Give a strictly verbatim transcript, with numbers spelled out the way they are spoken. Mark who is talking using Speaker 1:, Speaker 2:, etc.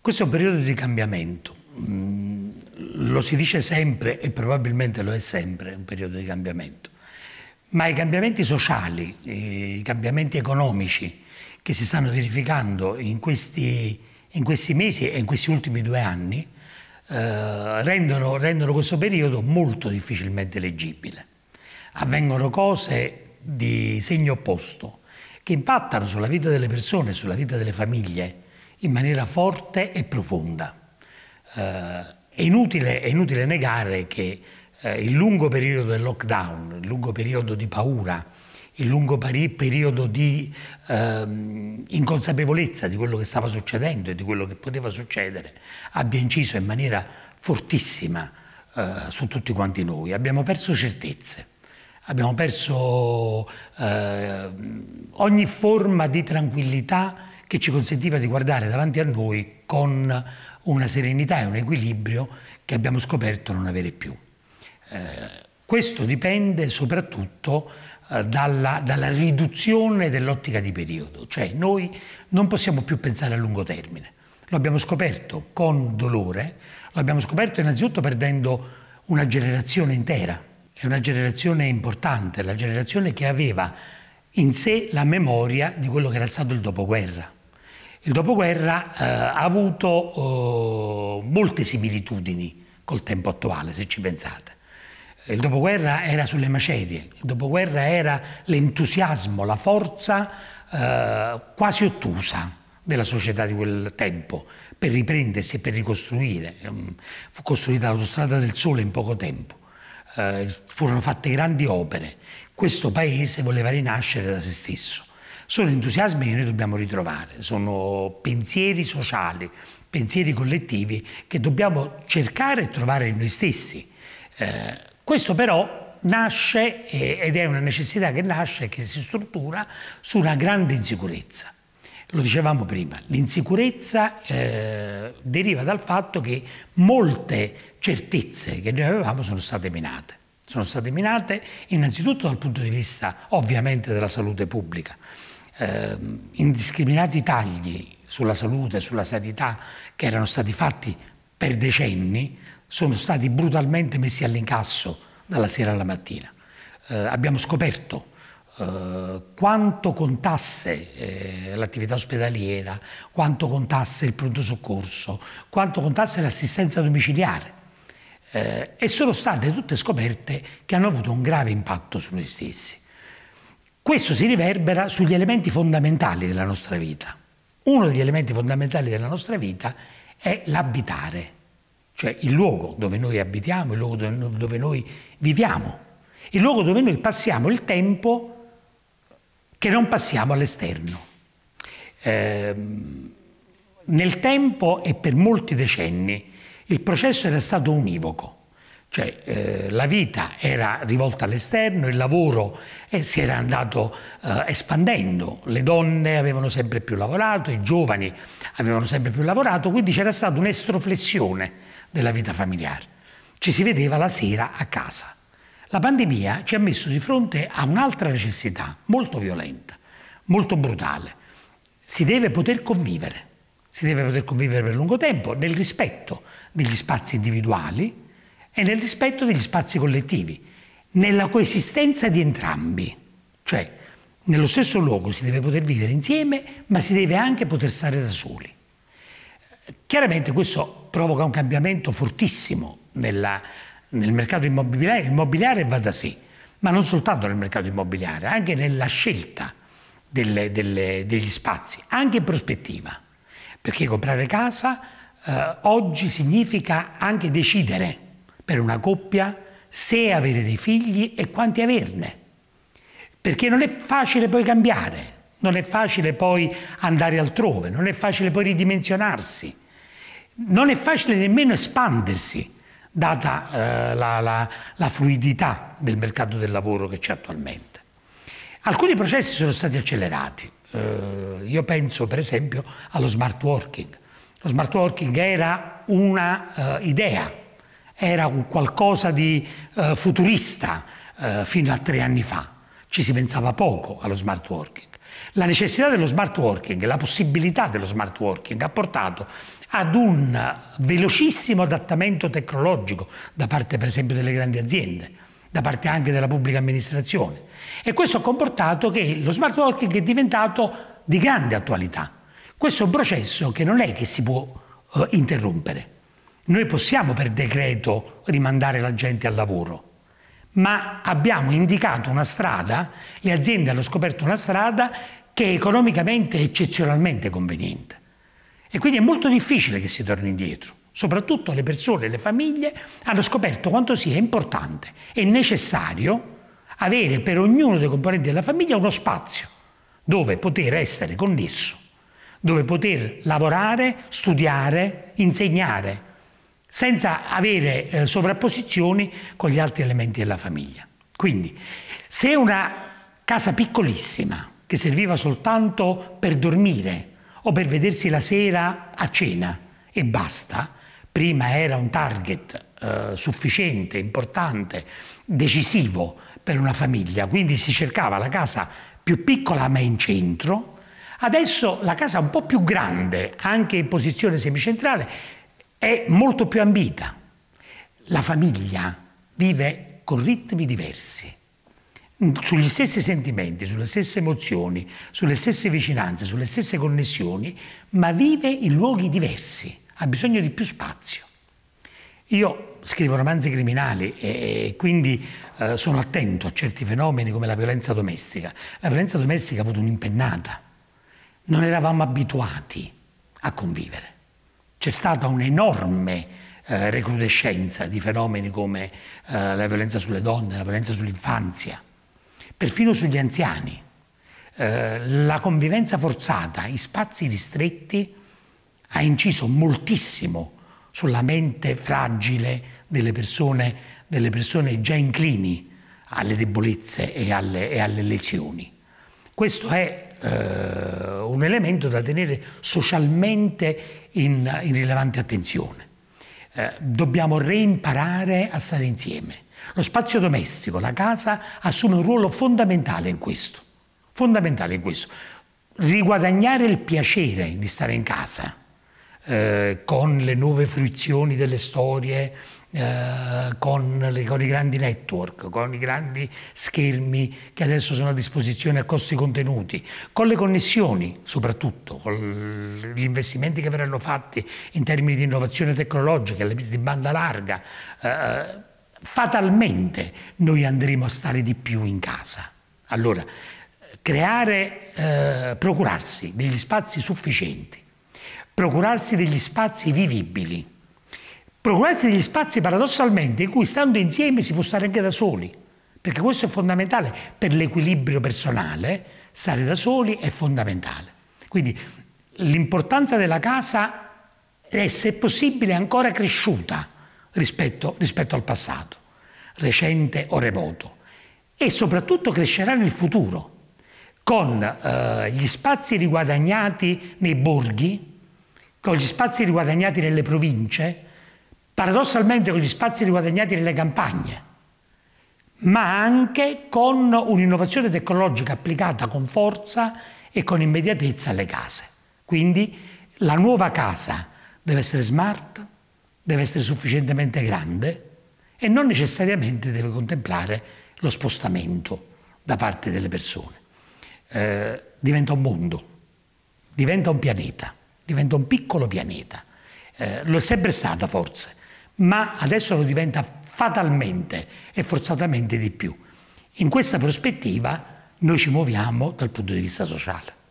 Speaker 1: Questo è un periodo di cambiamento, mm, lo si dice sempre e probabilmente lo è sempre un periodo di cambiamento, ma i cambiamenti sociali, i cambiamenti economici che si stanno verificando in questi, in questi mesi e in questi ultimi due anni eh, rendono, rendono questo periodo molto difficilmente leggibile. Avvengono cose di segno opposto che impattano sulla vita delle persone, sulla vita delle famiglie, in maniera forte e profonda. Eh, è, inutile, è inutile negare che eh, il lungo periodo del lockdown, il lungo periodo di paura, il lungo periodo di eh, inconsapevolezza di quello che stava succedendo e di quello che poteva succedere abbia inciso in maniera fortissima eh, su tutti quanti noi. Abbiamo perso certezze, abbiamo perso eh, ogni forma di tranquillità che ci consentiva di guardare davanti a noi con una serenità e un equilibrio che abbiamo scoperto non avere più. Eh, questo dipende soprattutto eh, dalla, dalla riduzione dell'ottica di periodo, cioè noi non possiamo più pensare a lungo termine. Lo abbiamo scoperto con dolore, lo abbiamo scoperto innanzitutto perdendo una generazione intera, è una generazione importante, la generazione che aveva in sé la memoria di quello che era stato il dopoguerra. Il dopoguerra eh, ha avuto eh, molte similitudini col tempo attuale, se ci pensate. Il dopoguerra era sulle macerie, il dopoguerra era l'entusiasmo, la forza eh, quasi ottusa della società di quel tempo per riprendersi e per ricostruire. Fu costruita l'autostrada del sole in poco tempo, eh, furono fatte grandi opere. Questo paese voleva rinascere da se stesso. Sono entusiasmi che noi dobbiamo ritrovare, sono pensieri sociali, pensieri collettivi che dobbiamo cercare e trovare in noi stessi. Eh, questo però nasce, eh, ed è una necessità che nasce e che si struttura su una grande insicurezza. Lo dicevamo prima, l'insicurezza eh, deriva dal fatto che molte certezze che noi avevamo sono state minate. Sono state minate innanzitutto dal punto di vista ovviamente della salute pubblica. Eh, indiscriminati tagli sulla salute e sulla sanità che erano stati fatti per decenni sono stati brutalmente messi all'incasso dalla sera alla mattina. Eh, abbiamo scoperto eh, quanto contasse eh, l'attività ospedaliera, quanto contasse il pronto soccorso, quanto contasse l'assistenza domiciliare eh, e sono state tutte scoperte che hanno avuto un grave impatto su noi stessi. Questo si riverbera sugli elementi fondamentali della nostra vita. Uno degli elementi fondamentali della nostra vita è l'abitare, cioè il luogo dove noi abitiamo, il luogo dove noi viviamo, il luogo dove noi passiamo il tempo che non passiamo all'esterno. Eh, nel tempo e per molti decenni il processo era stato univoco. Cioè eh, la vita era rivolta all'esterno, il lavoro eh, si era andato eh, espandendo, le donne avevano sempre più lavorato, i giovani avevano sempre più lavorato, quindi c'era stata un'estroflessione della vita familiare. Ci si vedeva la sera a casa. La pandemia ci ha messo di fronte a un'altra necessità molto violenta, molto brutale. Si deve poter convivere, si deve poter convivere per lungo tempo nel rispetto degli spazi individuali e nel rispetto degli spazi collettivi, nella coesistenza di entrambi. Cioè, nello stesso luogo si deve poter vivere insieme, ma si deve anche poter stare da soli. Chiaramente questo provoca un cambiamento fortissimo nella, nel mercato immobiliare. Il immobiliare va da sé, ma non soltanto nel mercato immobiliare, anche nella scelta delle, delle, degli spazi, anche in prospettiva. Perché comprare casa eh, oggi significa anche decidere per una coppia se avere dei figli e quanti averne. Perché non è facile poi cambiare, non è facile poi andare altrove, non è facile poi ridimensionarsi, non è facile nemmeno espandersi, data eh, la, la, la fluidità del mercato del lavoro che c'è attualmente. Alcuni processi sono stati accelerati. Eh, io penso per esempio allo smart working. Lo smart working era una uh, idea, era un qualcosa di uh, futurista uh, fino a tre anni fa. Ci si pensava poco allo smart working. La necessità dello smart working, la possibilità dello smart working ha portato ad un velocissimo adattamento tecnologico da parte per esempio delle grandi aziende, da parte anche della pubblica amministrazione, e questo ha comportato che lo smart working è diventato di grande attualità. Questo è un processo che non è che si può uh, interrompere. Noi possiamo per decreto rimandare la gente al lavoro, ma abbiamo indicato una strada, le aziende hanno scoperto una strada che è economicamente eccezionalmente conveniente. E quindi è molto difficile che si torni indietro. Soprattutto le persone, le famiglie hanno scoperto quanto sia importante e necessario avere per ognuno dei componenti della famiglia uno spazio dove poter essere connesso, dove poter lavorare, studiare, insegnare, senza avere eh, sovrapposizioni con gli altri elementi della famiglia. Quindi, se una casa piccolissima, che serviva soltanto per dormire o per vedersi la sera a cena e basta, prima era un target eh, sufficiente, importante, decisivo per una famiglia, quindi si cercava la casa più piccola ma in centro. Adesso la casa un po' più grande, anche in posizione semicentrale, è molto più ambita. La famiglia vive con ritmi diversi, sugli stessi sentimenti, sulle stesse emozioni, sulle stesse vicinanze, sulle stesse connessioni, ma vive in luoghi diversi, ha bisogno di più spazio. Io scrivo romanzi criminali e quindi eh, sono attento a certi fenomeni come la violenza domestica. La violenza domestica ha avuto un'impennata. Non eravamo abituati a convivere. C'è stata un'enorme eh, recrudescenza di fenomeni come eh, la violenza sulle donne, la violenza sull'infanzia, perfino sugli anziani. Eh, la convivenza forzata in spazi ristretti ha inciso moltissimo sulla mente fragile delle persone, delle persone già inclini alle debolezze e alle, e alle lesioni. Questo è eh, un elemento da tenere socialmente in, in rilevante attenzione. Eh, dobbiamo reimparare a stare insieme. Lo spazio domestico, la casa, assume un ruolo fondamentale in questo. Fondamentale in questo. Riguadagnare il piacere di stare in casa, eh, con le nuove fruizioni delle storie, eh, con, le, con i grandi network, con i grandi schermi che adesso sono a disposizione a costi contenuti, con le connessioni soprattutto, con gli investimenti che verranno fatti in termini di innovazione tecnologica, di banda larga, eh, fatalmente noi andremo a stare di più in casa. Allora, creare, eh, procurarsi degli spazi sufficienti, procurarsi degli spazi vivibili, procurarsi degli spazi paradossalmente in cui stando insieme si può stare anche da soli, perché questo è fondamentale per l'equilibrio personale, stare da soli è fondamentale. Quindi l'importanza della casa è, se possibile, ancora cresciuta rispetto, rispetto al passato, recente o remoto, e soprattutto crescerà nel futuro, con eh, gli spazi riguadagnati nei borghi, con gli spazi riguadagnati nelle province, paradossalmente con gli spazi riguadagnati nelle campagne, ma anche con un'innovazione tecnologica applicata con forza e con immediatezza alle case. Quindi la nuova casa deve essere smart, deve essere sufficientemente grande e non necessariamente deve contemplare lo spostamento da parte delle persone. Eh, diventa un mondo, diventa un pianeta, diventa un piccolo pianeta. Eh, lo è sempre stato forse, ma adesso lo diventa fatalmente e forzatamente di più. In questa prospettiva noi ci muoviamo dal punto di vista sociale.